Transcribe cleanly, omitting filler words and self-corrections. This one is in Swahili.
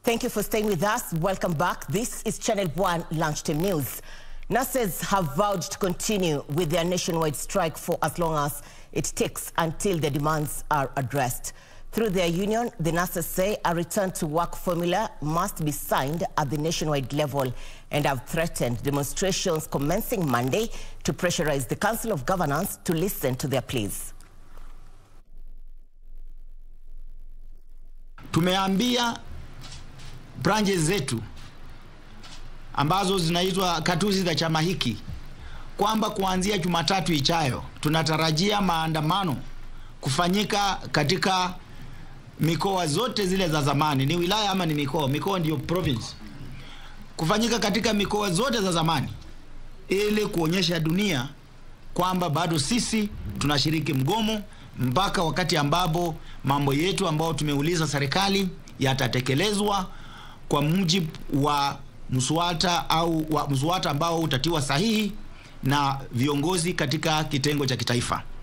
Thank you for staying with us. Welcome back. This is Channel 1 Lunchtime News. Nurses have vowed to continue with their nationwide strike for as long as it takes until the demands are addressed. Through their union, the nurses say a return to work formula must be signed at the nationwide level and have threatened demonstrations commencing Monday to pressurize the Council of Governors to listen to their pleas. Tumeambia branches zetu ambazo zinaitwa katuzi za chama hiki kwamba kuanzia Jumatatu ijayo tunatarajia maandamano kufanyika katika mikoa zote zile za zamani. Ni wilaya ama ni mikoa? Mikoa ndio province. Kufanyika katika mikoa zote za zamani ili kuonyesha dunia kwamba bado sisi tunashiriki mgomo mpaka wakati ambapo mambo yetu ambao tumeuliza serikali yatatekelezwa kwa mujibu wa mswada au mswada ambao utatiwa sahihi na viongozi katika kitengo cha kitaifa.